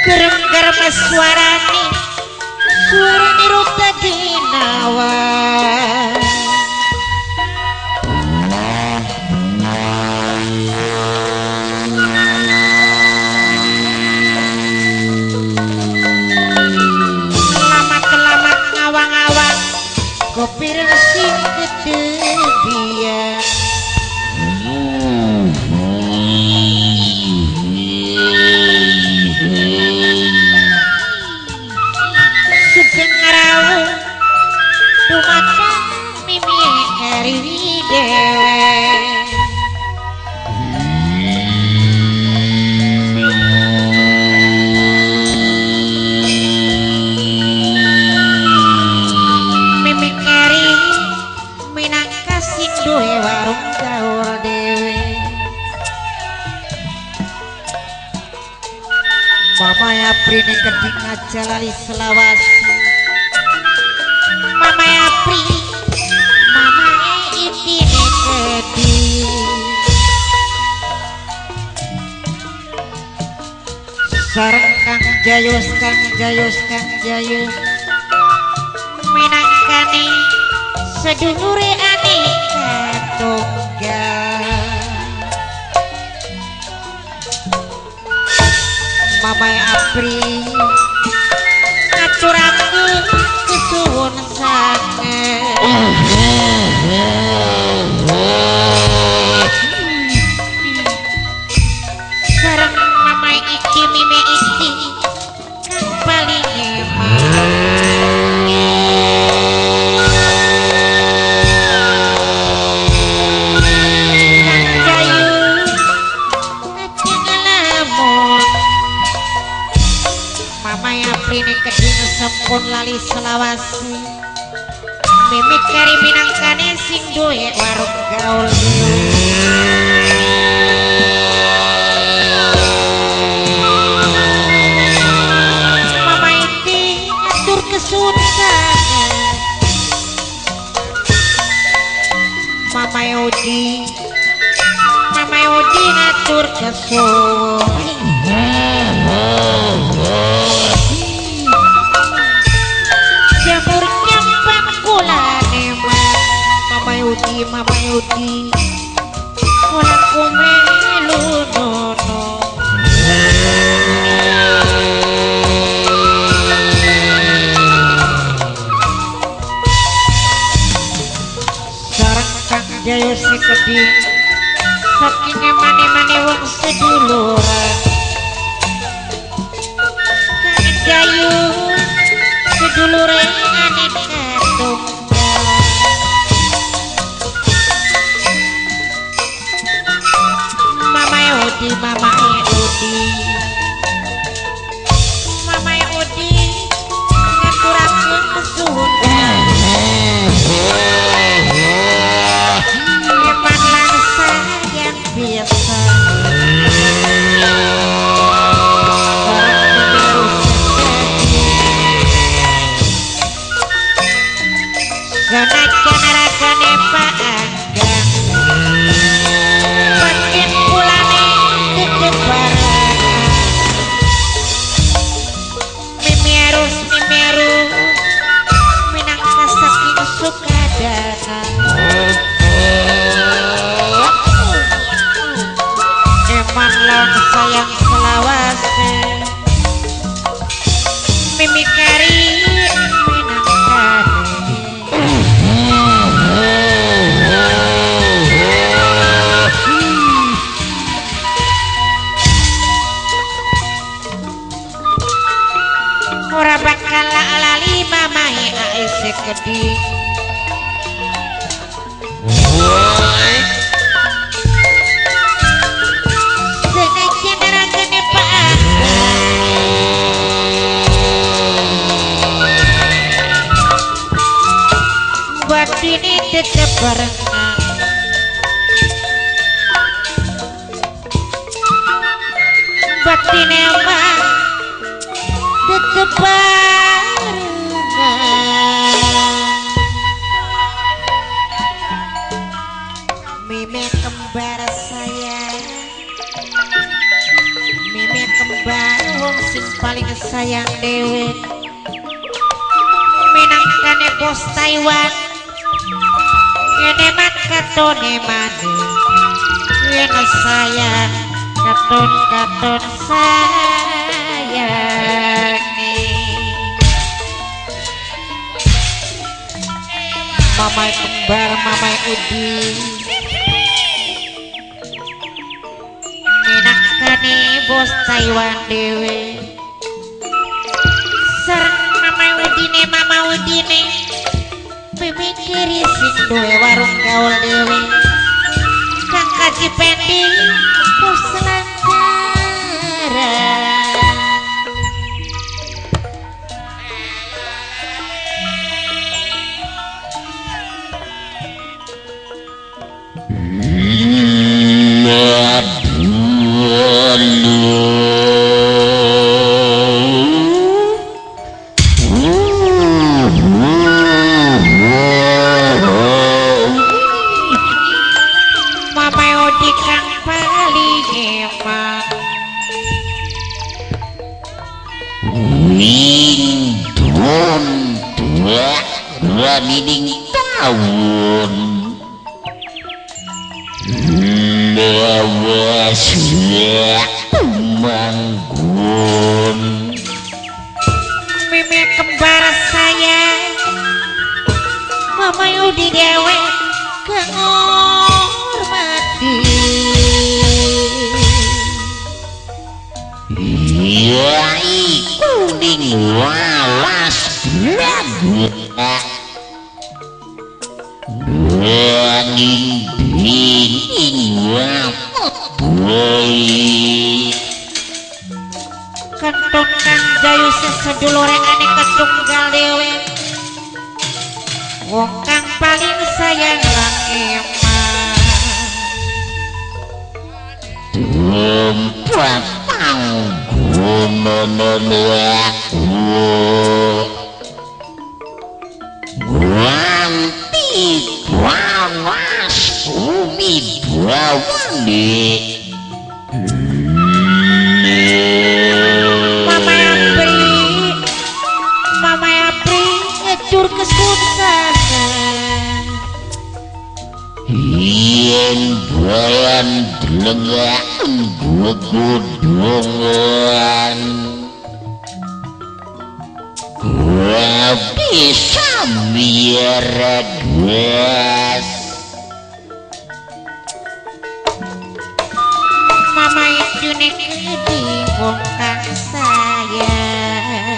gerem-gerem suarane rute ginawa lamat-lamat ngawang-awang kopi sing gede dia sugeng ngarawu dumateng mimi kari dewe mimi kari minangka sing duwe warung gaul dewe Mama ya Prini keding aja lali selawasi Mama ya Pri Mama itine keding sareng Kang Jayus minangkane sedulure ane katunggal Mama Apri ngacurakeun kesuwun sanget sareng Mama iki mime iki kang paling sempun lali selawasi mimik kari minangkane sing duwe warung gaul Mama iki ngatur kesunatan Mama Yudi ngatur kesun jamurnya pangkulane Mama Yudi ora kumelu nono sareng Kang Jayus keding saking mane-mane wong seduluran Kang Jayus sedulure ane katunggal Mama Yudi ngaturakeun kesuwun eman langsa yang biasa Ganakan ragane Pak Anggang makin pulane kekebaran mimiarus minangka saking sukadana eman lawan sayang selawase mimi kari ora bakal lali mamae ae keding senajan ragane Pak batine tetep barengan batine mah tetep Mime kembar saya Mime kembar wong sing paling sayang dewe minangkane bos Taiwan ngene mat katone mane ngene sayang katon sayang mamai kembar mamai Udi minangkane bos Taiwan dewe sareng mama Udine pemikiri sing duwe warung gaul dewe kang kaji pending bos lantaran Mining tahun lawas manggun mimi kembar saya mama Yudi dewe kehormati yai kuning walas lagu angin dingin wapot boy kentong kang jayu sesedulure ane ketunggal dewe wong kang paling sayang lang emang tempat panggonan aku wanti wawas umi bawani Mama Apri ngecur kesuksasan yen bayan delengaan godongan gua bisa miaragas mama itu nekedi wong kang sayang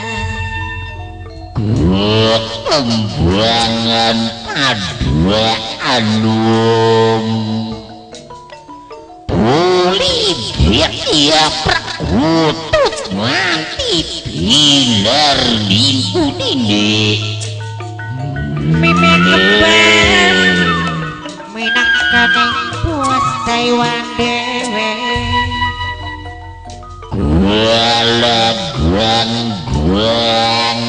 gua kembangan padua anum pulih dia perkutut mati pilar minggu ini mimi kembar minangkane bos Taiwan dewe kuala guang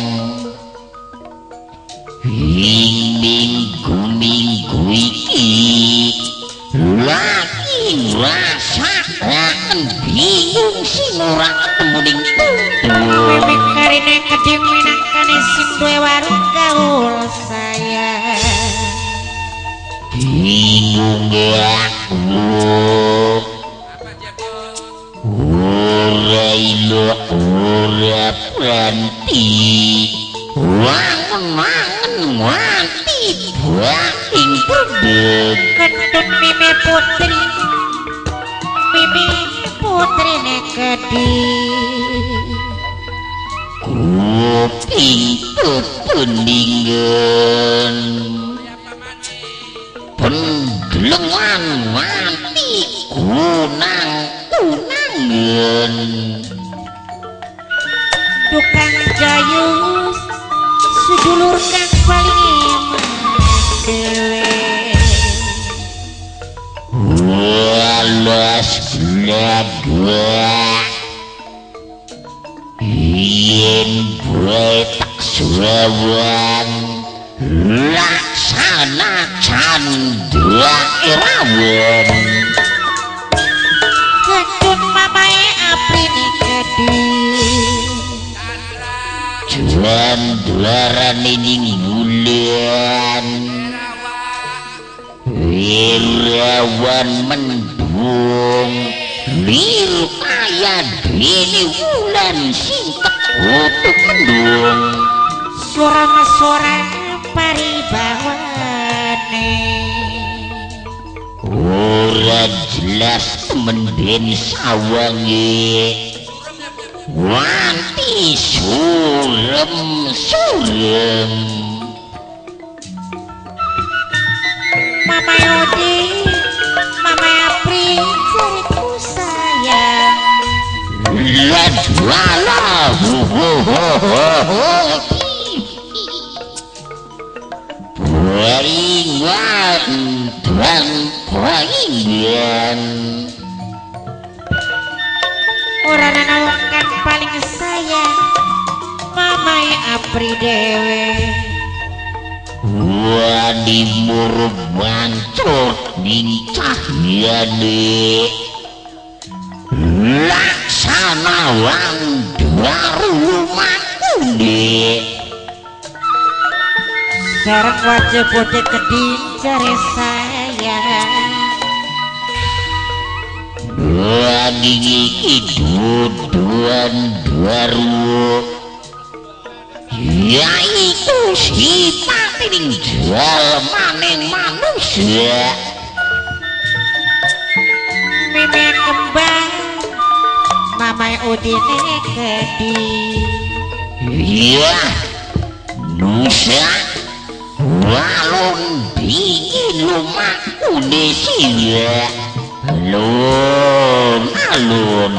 minggu iki lagi rasakan bingung sing ora kemuning mimi karine keding minangkane sing duwe warung gaul saya bingung aku ora ilo ora pranti wangen mati baing bebek kentut mimi putri nekedi kuping pepeningan pendelengan mati kunangan tukang jayus sedulur kang paling eman dewe walas blaga yen tak sewang laksana candra irawan kentut mamae Apri nekedi Sandaran ning bulan Wirawan mendung lir kaya dene wulan sing teko mendung suara paribawane ora jelas menden sawange wanti surem Mama Yodi Mama Apri cariku sayang ladwala Waringan dan waringan orang nawakan paling sayang Mama Apri dewe wani murup mancur ning cahyane laksana wang daru makune sarang wajah putih keding cari sayang wani duduan baru yaitu sifat ning jalmaning manusia meme kembang Mama Udine keding iya nusa walon dingin lumakune siya alun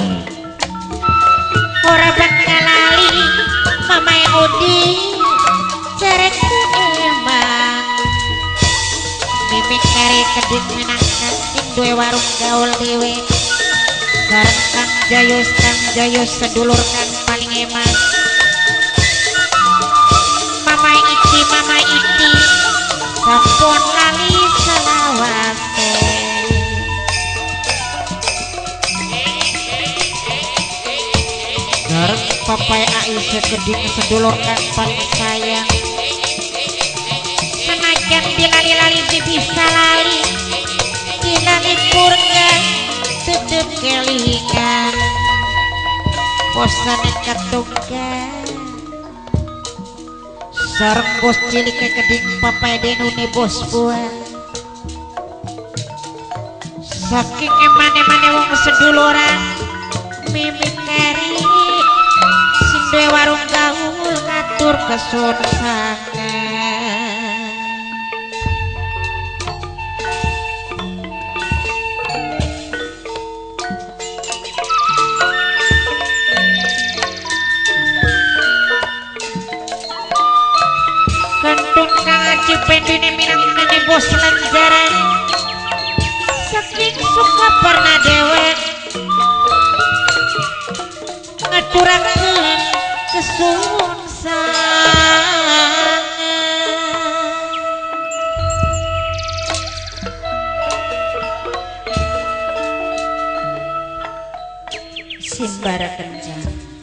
ora bakal lali Mama Udi cereku emang mimik kari keding menangkan sing duwe warung gaul dewe sareng Kang Jayus sedulur kang paling emas Mama Iti sampun lali selawase sareng Papai Aisyah keding sedulur kang paling sayang senajan dilali-lali bisa lali dilali purga tutup kelingan bosan ketunggan sareng bos cilik keding Papai Denune bos buah saking emane wong seduluran mimik kari sing duwe warung gaul ngatur kesunsangan kantun Kang Aji pendine minang nene bos lanjaran saking suka pernah dewek ngaturakeun kesunsangan simbara kenjang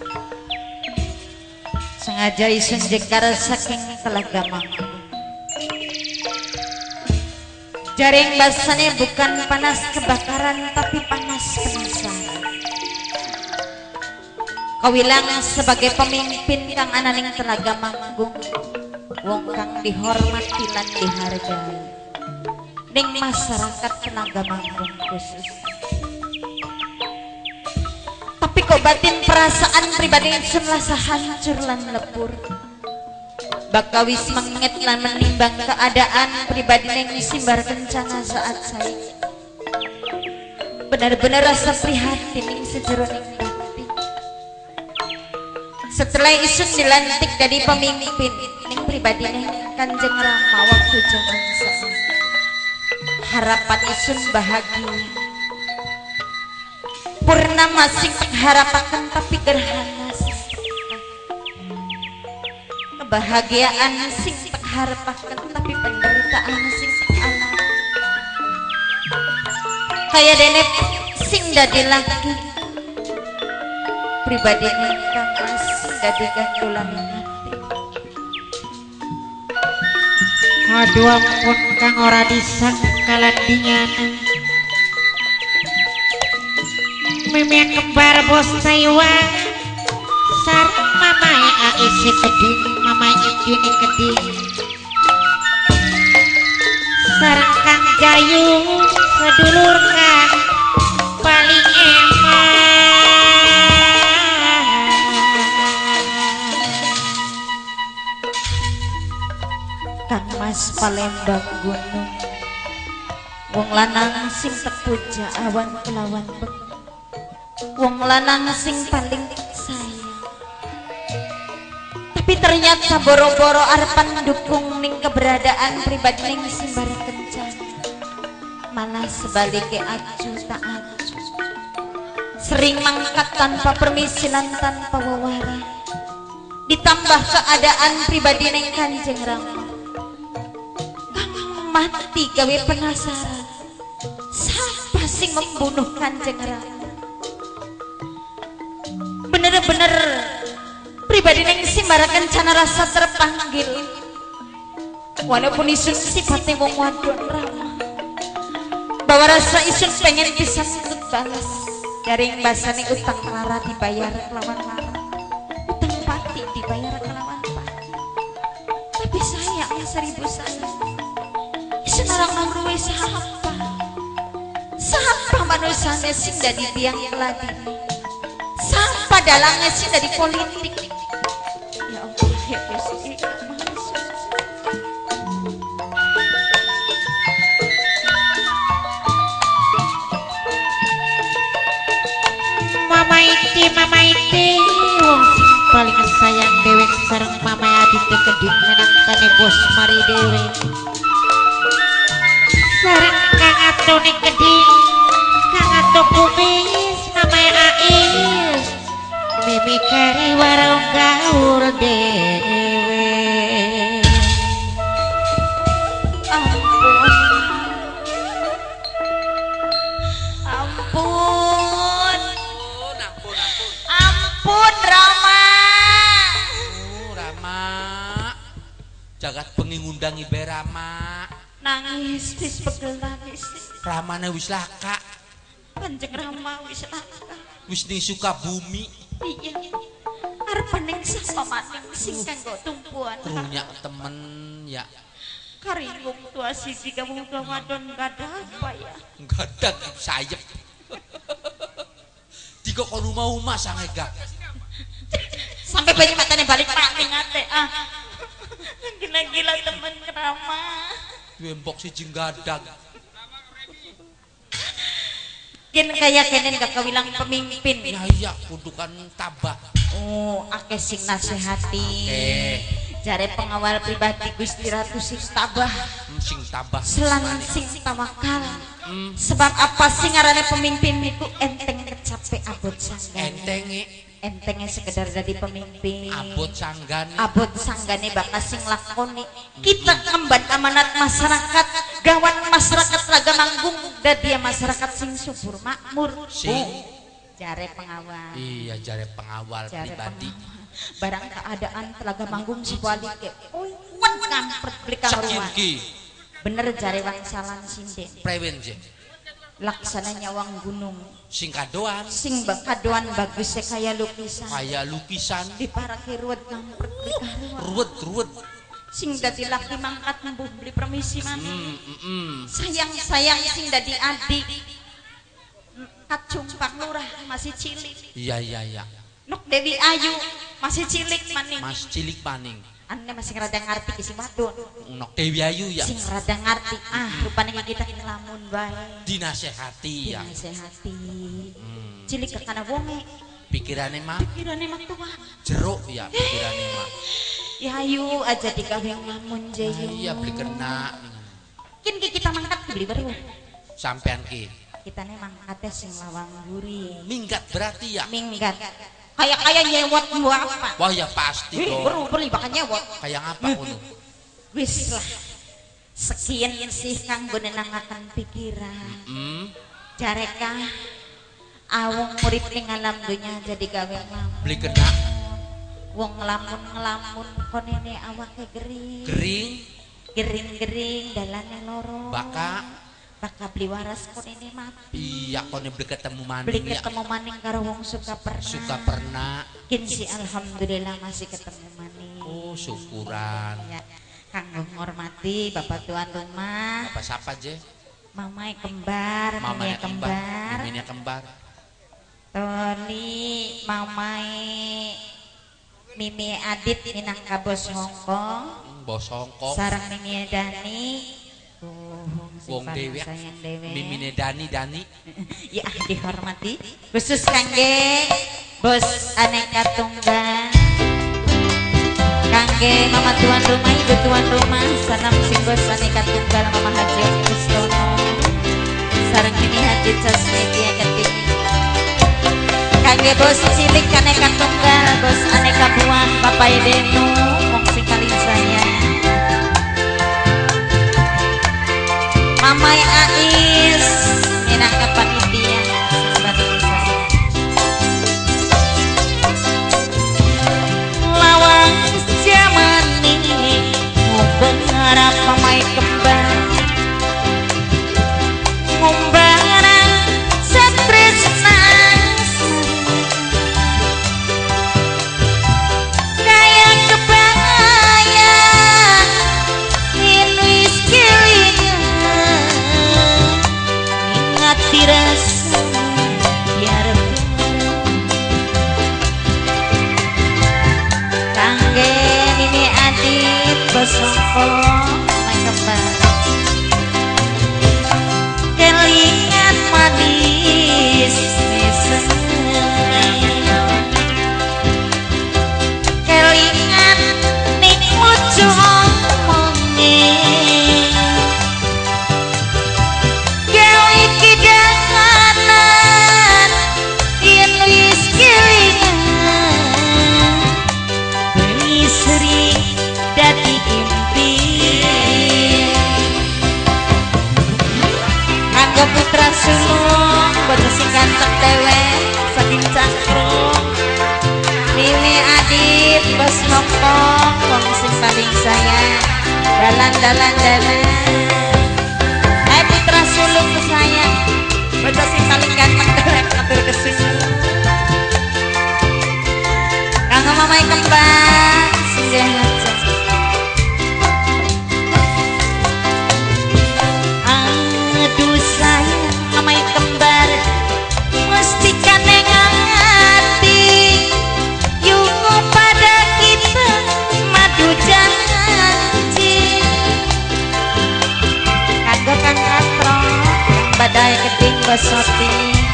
sengaja isun jekar saking Telagaman jaring basane bukan panas kebakaran tapi panas penasaran kawilang sebagai pemimpin kang ananing Telagaman wong kang dihormati lan dihargai ning masyarakat Telagaman khusus tapi kok batin perasaan pribadi semasa hancur lan lebur bakawis mengingat lan menimbang keadaan pribadi yang simbar kencana saat saya benar-benar rasa prihatin yang sejeroning hati setelah isun dilantik dari pemimpin yang pribadi yang Kanjeng Rama waktu zaman saya harapan isun bahagia purnama sing harapakan tapi gerhana kebahagiaan sing harapakan tapi penderitaan sing alam kaya dene sing dadi laki pribadi kang sing dadi gandulan hati Aduh ampun kang ora disangka landingan. Mimi kembar bos Taiwan. Sareng mamai aisi keding, mamai ijini keding. Sareng kang Jayu sedulur kang paling Kang Mas Palembang gunung wong lanang sing tepuja awan kelawan bek wong lanang sing paling sayang tapi ternyata boro-boro arepan dukung ning keberadaan pribadi ning Simbara Kencana malah sebaliknya acu tak acu sering mangkat tanpa permisi lan tanpa wawara ditambah keadaan pribadi ning Kanjeng Rama mati gawe penasaran siapa sing membunuh Kanjeng Rama bener-bener pribadi neng Simbara Kencana rasa terpanggil walaupun isun sifatnya wong wadon Rama bahwa rasa isun pengen bisa nutut balas dari bahasane utang lara dibayar kelawan lara utang pati dibayar kelawan pati tapi sayang seribu sayang senarang namruwe sapa manusianya sing dari tiang keladi sapa dalangnya sing dari politik ya Allah ya Gusti Mama iti wong sing paling sayang dewek sareng mamai adit keding menangkane bos mari dewek sareng kang atone keding kang ato kumis namai Ais mimi kari warung gaul dewe ampun Rama Rama jagat bengi ngundang ibe Rama nangis wis pegel nangis Ramane wis laka Kanjeng Rama wis laka wis ning Sukabumi iya arep ning sapa maning sing kanggo tumpuan runyak temen ya karinggung tua sisi kamu wadon gadah apa ya gadah sayep tiga kon rumah sangega sampai banyak matanya balik paling ate gila-gila temen Rama wembok si jenggadag kin kayak kenen gak kawilang pemimpin ya iya kudukan tabah oh akeh sing nasihati jare pengawal pribadi Gusti Ratu sing tabah selan sing tawakal sebab apa sing ngarane pemimpin itu enteng kecape abot sanggane entengnya sekedar jadi pemimpin abot sanggane bakal sing lakoni kita ngemban amanat masyarakat gawan masyarakat laga manggung dan dia masyarakat sing subur makmur jare pengawal iya jare pengawal pribadi barang keadaan telaga manggung sebaliknya wan kampret beli karuan bener jare wangsalan sinden prewen je laksana nyawang gunung sing kadoan bagus kayak lukisan di parake ruwet kampret beli karuan ruwet sing dadi laki mangkat mbuh beli permisi mana sayang sing dadi adik kacung Pak Lurah masih cilik iya Nuk Dewi Ayu masih cilik maning aneh masih rada ngarti si wadon Nok Dewi Ayu ya sing rada ngarti rupanya kita ngelamun bae dinasehati cilik ke kana wonge pikirannya mah tua jeruk ya pikirannya mah ya ayu aja digawe ngelamun jayu iya beli kena kin kita mangkat beli baru sampean kita nih mangkatnya sing lawang guri minggat berarti ya kayak nyewot gua apa wah ya pasti dong beli bakal nyewot kayak apa kudu wis lah sekian sih kang nenangaken pikiran jareka awong murid ning alam dunya jadi gawe nglamun beli kena wong ngelamun konene awake gering gering-gering dalane loro. Baka beli waras kon ini mati. Iya kone beli ketemu maning. Beli ketemu maning karo wong suka pernah. Kinsi alhamdulillah masih ketemu maning. Oh syukuran. Ya. Kanggo ngormati Bapak tuan rumah. Bapak siapa je? Mamai kembar, Mamanya kembar. Miminya kembar. Toni Mamai Mimi Adit Minangka bos Hongkong. Bos Hongkong. Sarang Mimi Dani. Wong Dewi. Mimi Dani. Ya dihormati. Khusus kangge bos aneka tunggal. Kangge mama tuan rumah, ibu tuan rumah, sanam sing bos aneka tunggal Mama Haji Kristono. Sareng ini Haji Sasmedia ketik. Kangge bos cilik aneka tunggal, bos aneka buah Bapak Denu, wong sing paling sayang. Mama Ais, minangka panitia sebagai saya. Lawang zaman ini berharap pemain kembar ngombaran setresna kayak kebayang ini skillnya ingat dirasa biar kangge ini Adit Bosongko main kembar kelingan manis kelingan ning lucu omongin gawe kidangan yen wis kelingan beli sering dadi impi kanggo putra sulung bocah sing ganteng dewek saking cangkrung Mimi Adit bos Hongkong wong sing paling sayang dalan hai putra sulung sayang bocah sing paling ganteng dewek matur kesuwun kanggo mamai kembar singgih aja. Aduh sayang mamai kembar mesti kaneng hati yungu pada kita madu janji kanggo kang katro badai keting basoti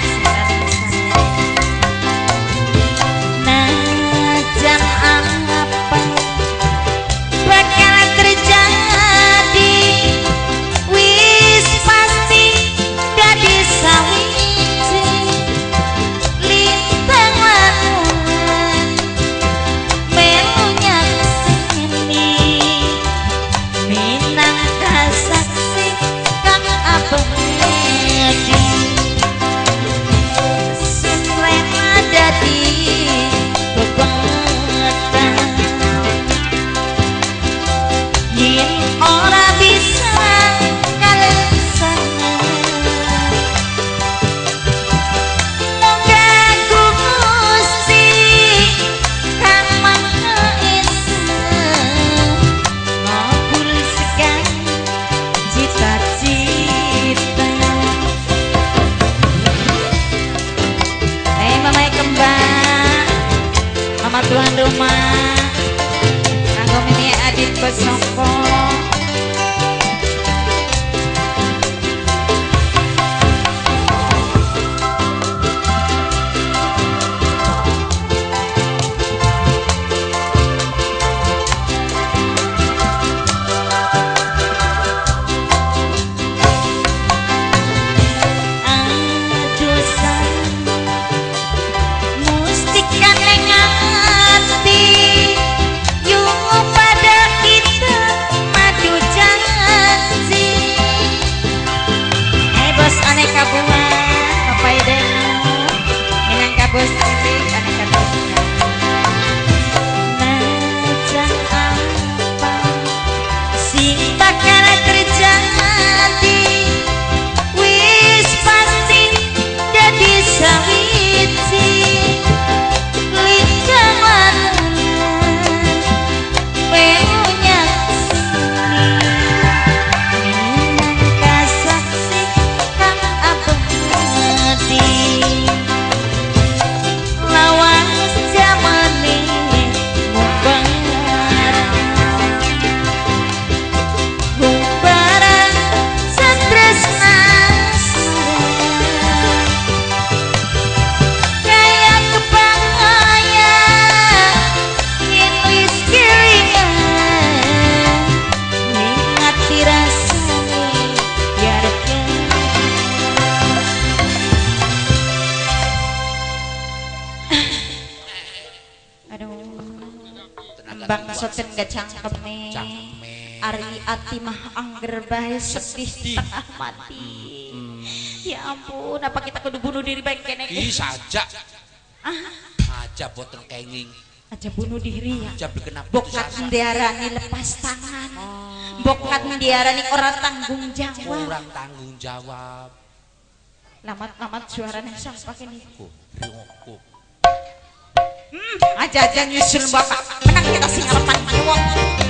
najan apa bakal terjadi wis pasti dadi sawiji lintang lanuan melunya kesini minangka saksi kang abadi semrena dadi bebangan yen ora bisa kalesana moga Gusti kang Maha Esa ngabul segala cita-cita. Mamai kembar mama tuan rumah kanggo Mimi Adit Bosongko aduh sayang mesti kaneng hati yungu pada kita bangsoten gacang keme Ari ati mah angger bae sedih setengah mati. Ya ampun, apa kita kudu bunuh diri baik kene? Saja. Aja boten kenging. Aja bunuh diri ya. Aja berkenap bokat diarani lepas tangan. Bokat diarani orang tanggung jawab. Orang tanggung jawab. Lamat-lamat suaranya siapa kini? Riwoko. Aja-aja nyusul bapak. Menang kita sing ngalepan kiwok.